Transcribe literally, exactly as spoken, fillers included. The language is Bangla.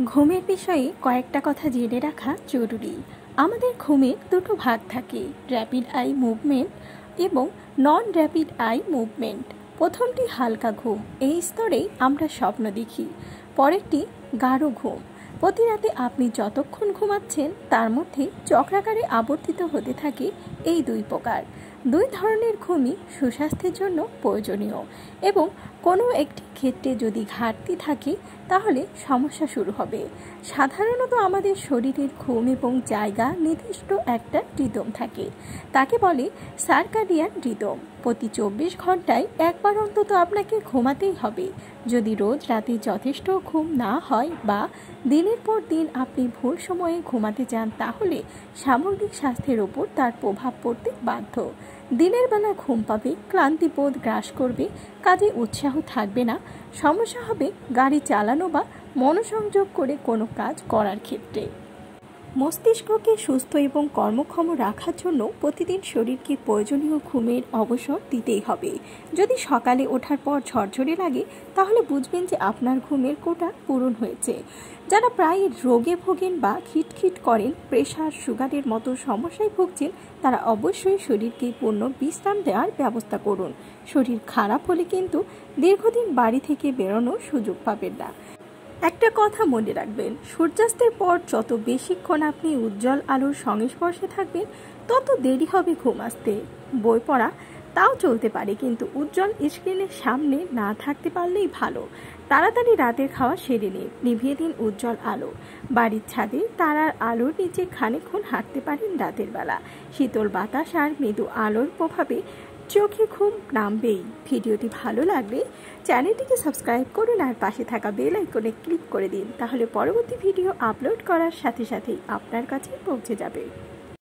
ঘুমের বিষয়ে কয়েকটা কথা জেনে রাখা জরুরি। আমাদের ঘুমের দুটো ভাগ থাকে, র্যাপিড আই মুভমেন্ট এবং নন র্যাপিড আই মুভমেন্ট। প্রথমটি হালকা ঘুম, এই স্তরেই আমরা স্বপ্ন দেখি। পরেরটি গাঢ় ঘুম। প্রতি রাতে আপনি যতক্ষণ ঘুমাচ্ছেন তার মধ্যে চক্রাকারে আবর্তিত হতে থাকে এই দুই প্রকার। দুই ধরনের ঘুমই সুস্বাস্থ্যের জন্য প্রয়োজনীয় এবং কোনো একটি ক্ষেত্রে যদি ঘাটতি থাকে তাহলে সমস্যা শুরু হবে। সাধারণত আমাদের শরীরের ঘুম এবং জায়গা নির্দিষ্ট একটা রিদম থাকে, তাকে বলে সার্কাডিয়ান রিদম। প্রতি চব্বিশ ঘন্টায় একবার অন্তত আপনাকে ঘুমাতেই হবে। যদি রোজ রাতে যথেষ্ট ঘুম না হয় বা দিনের পর দিন আপনি ভুল সময়ে ঘুমাতে যান তাহলে সামগ্রিক স্বাস্থ্যের ওপর তার প্রভাব পড়তে বাধ্য। দিনের বেলা ঘুম পাবে, ক্লান্তিবোধ গ্রাস করবে, কাজে উৎসাহ থাকবে না, সমস্যা হবে গাড়ি চালানো বা মনোসংযোগ করে কোনো কাজ করার ক্ষেত্রে। মস্তিষ্ককে সুস্থ এবং কর্মক্ষম রাখার জন্য প্রতিদিন শরীরকে প্রয়োজনীয় ঘুমের অবসর দিতেই হবে। যদি সকালে ওঠার পর ঝরঝরে লাগে তাহলে বুঝবেন যে আপনার ঘুমের কোটা পূরণ হয়েছে। যারা প্রায় রোগে ভোগেন বা খিটখিট করেন, প্রেশার সুগারের মতো সমস্যায় ভুগছেন, তারা অবশ্যই শরীরকে পূর্ণ বিশ্রাম দেওয়ার ব্যবস্থা করুন। শরীর খারাপ হলে কিন্তু দীর্ঘদিন বাড়ি থেকে বেরোনোর সুযোগ পাবেন না। একটা কথা মনে রাখবেন, সূর্যাস্তের পর যত বেশিক্ষণ আপনি উজ্জ্বল আলোর সংস্পর্শে থাকবেন তত দেরি হবে ঘুম আসতে। বই পড়া তাও চলতে পারে, কিন্তু উজ্জ্বল স্ক্রিনের সামনে না থাকতে পারলেই ভালো। তাড়াতাড়ি রাতের খাওয়া সেরে নিন, নিভিয়ে দিন উজ্জ্বল আলো। বাড়ির ছাদে তারার আলোর নিচে খানিকক্ষণ হাঁটতে পারেন রাতের বেলা। শীতল বাতাস আর মৃদু আলোর প্রভাবে চোখে ঘুম নামবেই। ভিডিওটি ভালো লাগলে চ্যানেলটিকে সাবস্ক্রাইব করুন আর পাশে থাকা বেল আইকনে ক্লিক করে দিন, তাহলে পরবর্তী ভিডিও আপলোড করার সাথে সাথেই আপনার কাছে পৌঁছে যাবে।